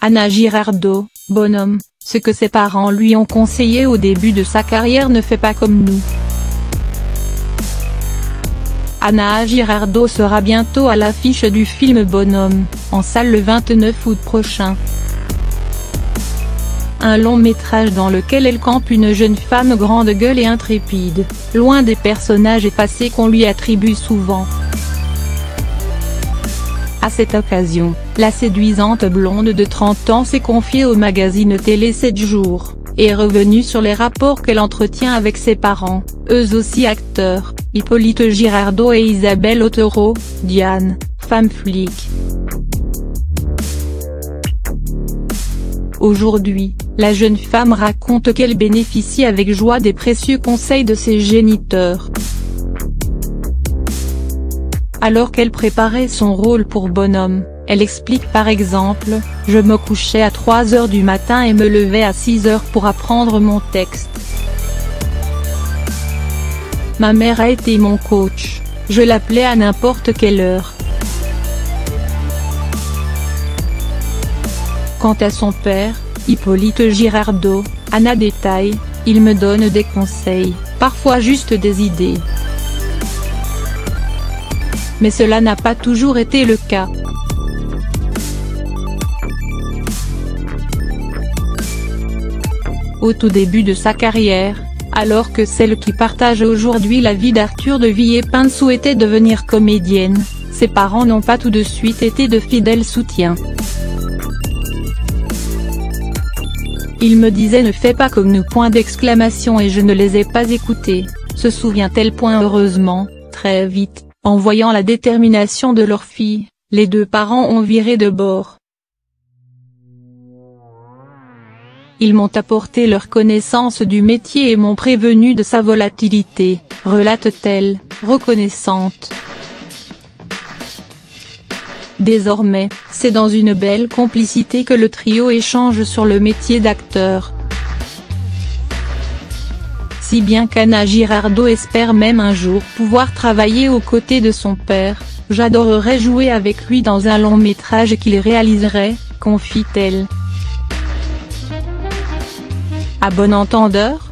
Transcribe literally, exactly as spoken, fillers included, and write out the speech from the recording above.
Anna Girardot, bonhomme, ce que ses parents lui ont conseillé au début de sa carrière ne fait pas comme nous. Anna Girardot sera bientôt à l'affiche du film Bonhomme, en salle le vingt-neuf août prochain. Un long métrage dans lequel elle campe une jeune femme grande gueule et intrépide, loin des personnages effacés qu'on lui attribue souvent. À cette occasion, la séduisante blonde de trente ans s'est confiée au magazine télé sept jours, et est revenue sur les rapports qu'elle entretient avec ses parents, eux aussi acteurs, Hippolyte Girardot et Isabelle Autereau, Diane, femme flic. Aujourd'hui, la jeune femme raconte qu'elle bénéficie avec joie des précieux conseils de ses géniteurs. Alors qu'elle préparait son rôle pour Bonhomme, elle explique par exemple « Je me couchais à trois heures du matin et me levais à six heures pour apprendre mon texte. Ma mère a été mon coach, je l'appelais à n'importe quelle heure. » Quant à son père, Hippolyte Girardot, Anna détaille, il me donne des conseils, parfois juste des idées. Mais cela n'a pas toujours été le cas. Au tout début de sa carrière, alors que celle qui partage aujourd'hui la vie d'Arthur de Villepinte souhaitait devenir comédienne, ses parents n'ont pas tout de suite été de fidèles soutiens. Ils me disaient ne fais pas comme nous point d'exclamation et je ne les ai pas écoutés, se souvient-elle. Heureusement, très vite, en voyant la détermination de leur fille, les deux parents ont viré de bord. Ils m'ont apporté leur connaissance du métier et m'ont prévenu de sa volatilité, relate-t-elle, reconnaissante. Désormais, c'est dans une belle complicité que le trio échange sur le métier d'acteur. Si bien qu'Anna Girardot espère même un jour pouvoir travailler aux côtés de son père, « J'adorerais jouer avec lui dans un long métrage qu'il réaliserait », confie-t-elle. À bon entendeur,